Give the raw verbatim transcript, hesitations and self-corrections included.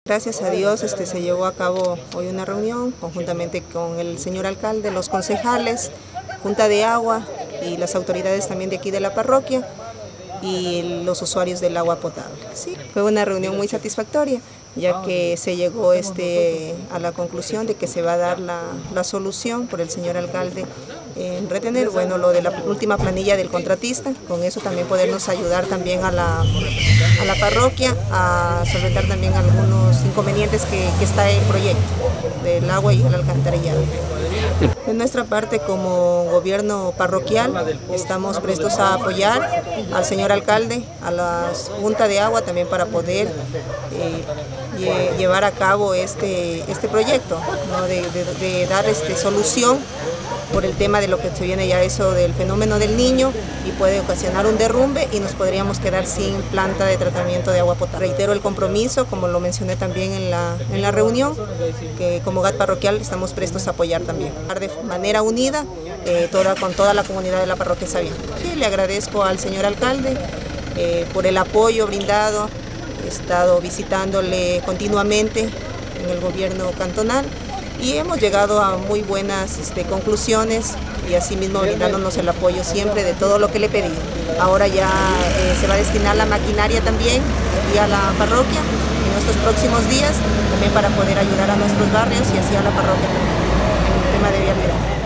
Gracias a Dios este, se llevó a cabo hoy una reunión conjuntamente con el señor alcalde, los concejales, Junta de Agua y las autoridades también de aquí de la parroquia y los usuarios del agua potable. Sí, fue una reunión muy satisfactoria, ya que se llegó este, a la conclusión de que se va a dar la, la solución por el señor alcalde en retener bueno, lo de la última planilla del contratista, con eso también podernos ayudar también a la, a la parroquia a solventar también algunos inconvenientes que, que está el proyecto del agua y el alcantarillado. De nuestra parte, como gobierno parroquial, estamos prestos a apoyar al señor alcalde, a la Junta de Agua también para poder eh, llevar a cabo este, este proyecto, ¿no? de, de, de dar este, solución por el tema de lo que se viene ya eso del fenómeno del Niño y puede ocasionar un derrumbe y nos podríamos quedar sin planta de tratamiento de agua potable. Reitero el compromiso, como lo mencioné también en la, en la reunión, que como G A T parroquial estamos prestos a apoyar también. De manera unida, eh, toda, con toda la comunidad de la parroquia Sabián. Sí, le agradezco al señor alcalde eh, por el apoyo brindado, he estado visitándole continuamente en el gobierno cantonal, y hemos llegado a muy buenas este, conclusiones y asimismo brindándonos el apoyo siempre de todo lo que le pedí. Ahora ya eh, se va a destinar la maquinaria también aquí a la parroquia en estos próximos días, también para poder ayudar a nuestros barrios y así a la parroquia también en el tema de vialidad.